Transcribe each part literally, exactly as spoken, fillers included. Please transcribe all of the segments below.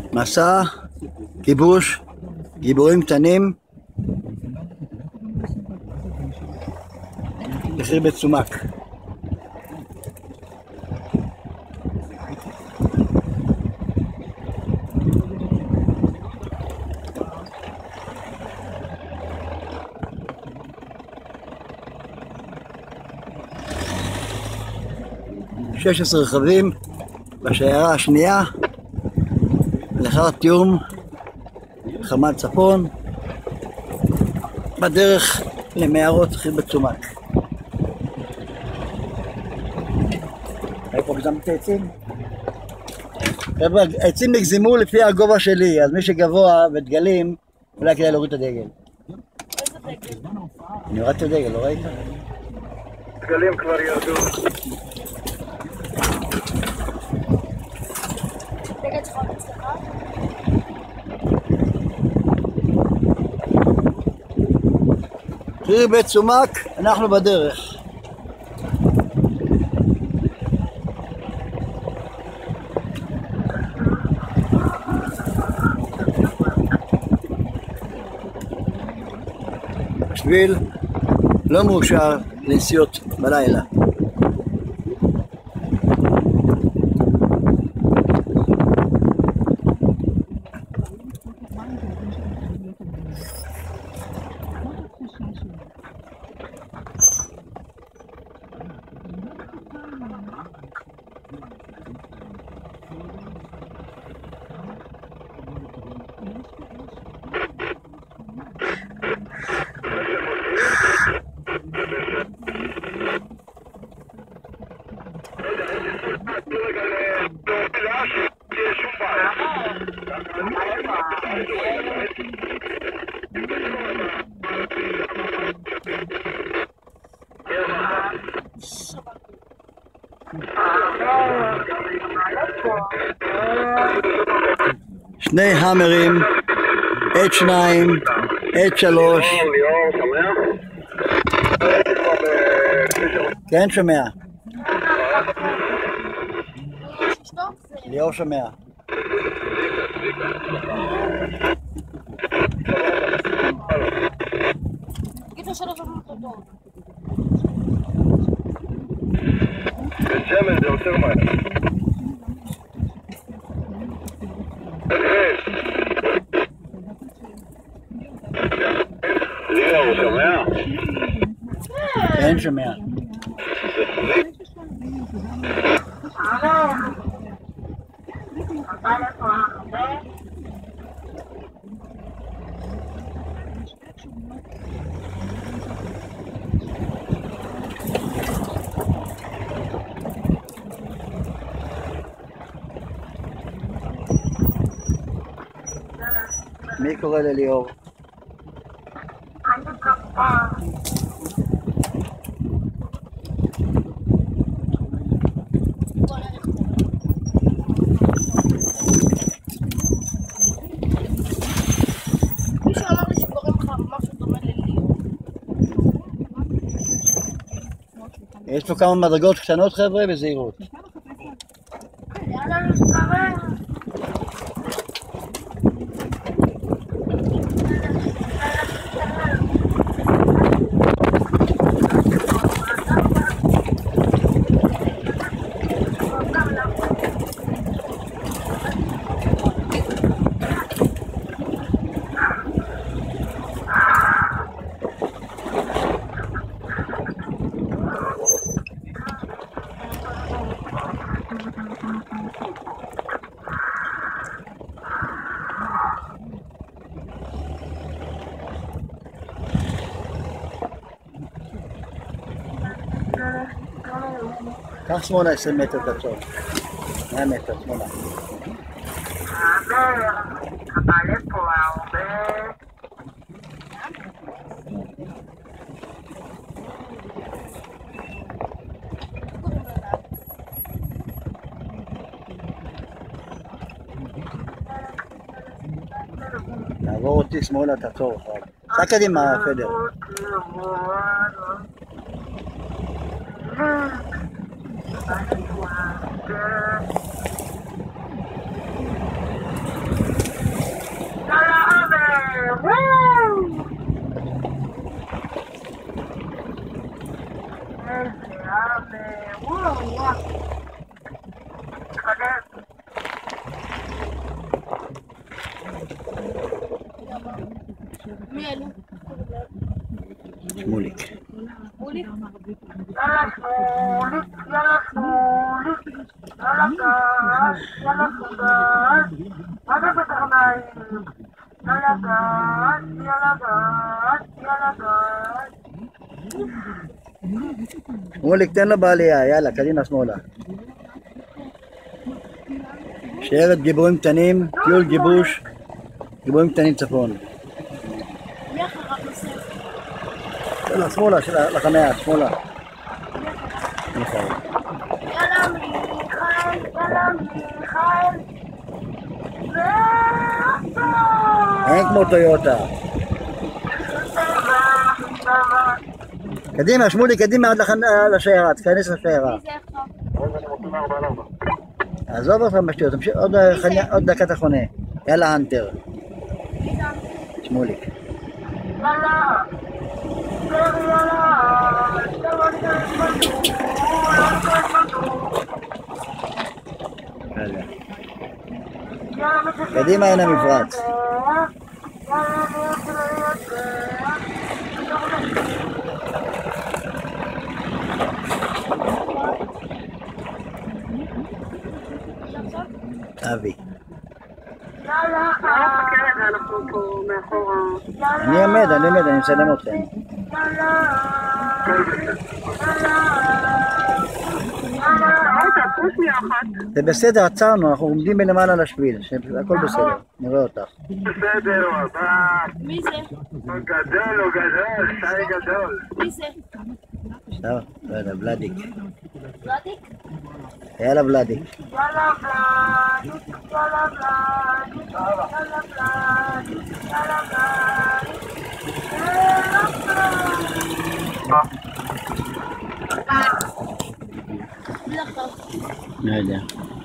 מסע, כיבוש, גיבורים קטנים, מחיר בית סומק. שש עשרה רכבים בשיירה השנייה לאחר תיאום חמ"ל צפון בדרך למערות מחיר בית סומק. איפה גזמת העצים? חבר'ה, העצים נגזמו לפי הגובה שלי, אז מי שגבוה בדגלים אולי כדאי להוריד את הדגל. איזה דגל? אני הורדתי את הדגל, לא ראית? דגלים כבר ירדו. דגל שלך אצלך? מחיר בית סומק, אנחנו בדרך. שביל לא מאושר לנסיעות בלילה. שני המרים, עד שתיים, עד שלוש. כן, שומע. ליאור שומע. בן שמן זה יותר מהר. ליאור, שומע? כן, שומע. מי קורא לליאור? מישהו אמר לי שקוראים לך משהו דומה לליאור. יש פה כמה מדרגות קטנות חבר'ה, בזהירות. יאללה מסתובב. קח שמונה עשרים מטר קצור. מאה מטר, שמונה. אבל פה הרבה... תעבור אותי שמאלה, תעצור אחד. סע קדימה, פדר. מי אלו? שמוליק. שמוליק? יאללה שמוליק, יאללה שמוליק, יאללה גז, יאללה גז, מה זה בטרניים? יאללה גז, יאללה גז, יאללה גז. שמוליק, תן לו בעלייה, יאללה, קדימה שמאלה. שיירת גיבורים קטנים, טיול גיבוש, גיבורים קטנים צפון. מי אחריו נוסף? יאללה, שמאלה, של- לחניה, שמאלה. נכון. יאללה מיכאל, יאללה מיכאל. ועכשיו. אין כמו טויוטה. קדימה, שמוליק, קדימה עד לחנ- לשיירה, תכנס לשיירה. מי זה עכשיו? רגע, אני רוצה מארבע על ארבע. עזוב אותך בשטויות, תמשיך, עוד חניה- עוד דקה אתה חונה. יאללה, אנטר. מי זה? שמוליק. יאללה. קדימה, אין המפרץ. אבי. יאללה. אנחנו פה מאחורה. אני עומד, אני עומד, אני מצלם אתכם. זה בסדר, עצרנו, אנחנו עומדים מלמעלה לשביל, הכל בסדר, נראה אותך. בסדר, הוא הבא. מי זה? הוא גדול, הוא גדול, שי גדול. מי זה? טוב, לא יודע, ולדיק. ולדיק? יאללה ולדיק. יאללה ולדיק, יאללה ולדיק, יאללה ולדיק, יאללה ולדיק, יאללה מי זה עכשיו? לא יודע.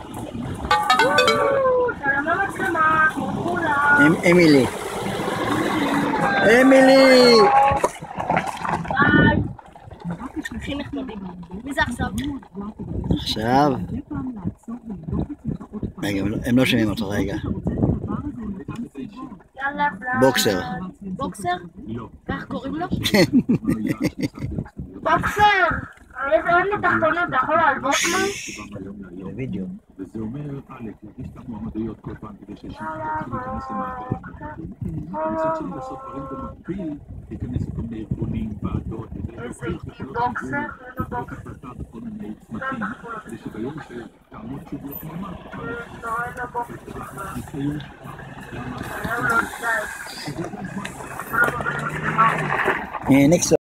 שלום למצלמה, כמו כולם. אמ- אמילי. אמילי! ביי. הכי נחמדים. מי זה עכשיו? עכשיו... רגע, הם לא- הם לא שומעים אותך, רגע. יאללה בוקסר. בוקסר? כך קוראים לו? בוקסר, אין לי תחתונות, אתה יכול להלוות לי? זה וידאו. וזה אומר, א', להגיש את המועמדויות כל פעם כדי שאנשים יתחילו להיכנס למעגל המועמדים. מצד שני, לעשות דברים במקביל, להיכנס לכל מיני ארגונים, ועדות, איזה בוקסר, איזה בוקסר. החלטה בכל מיני צמתים, כדי שביום שתעמוד שוב לחממה, איזה בוקסר. ניסיון למה... נקסט